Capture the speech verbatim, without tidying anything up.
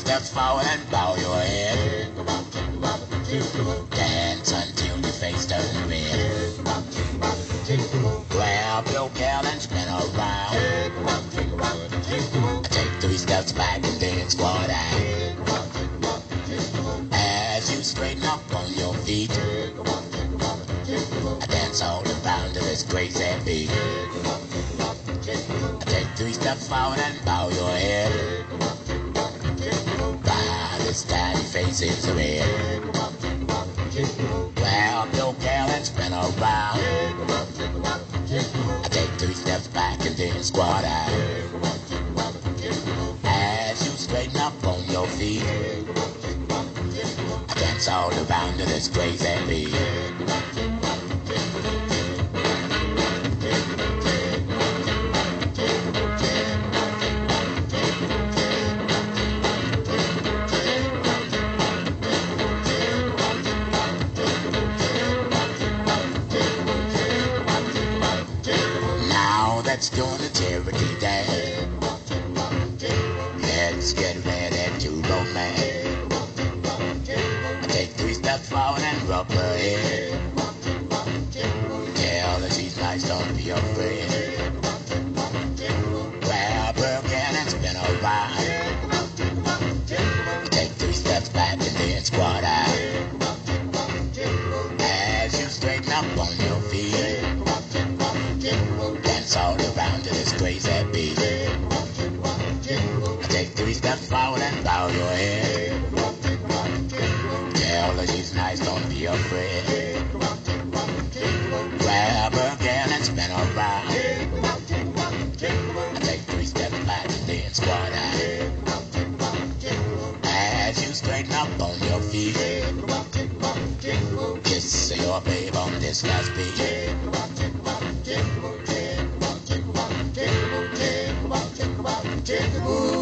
steps forward and bow your head. Dance until your face turns red. Grab your gal and spin around. Take three steps back and then squat out. As you straighten up on your feet, I dance all around to this crazy beat. I take three steps forward and bow your head. While this tiny face is red. Grab your gal and spin around. I take three steps back and then squat out. As you straighten up on your feet, I dance all around to this crazy beat. Let's join the Cherokee dance. Let's get ready to romance. I take three steps forward and rub her head. Tell her she's nice, don't be afraid. Grab her again and spin around. Take three steps back and then squat out. As you straighten up on your feet, dance all around to this crazy beat. I take three steps forward and bow your head. Tell her she's nice, don't be afraid. Grab her again and spin around. I take three steps back and then squat out. As you straighten up on your feet, kiss your babe on this last beat. Ooh.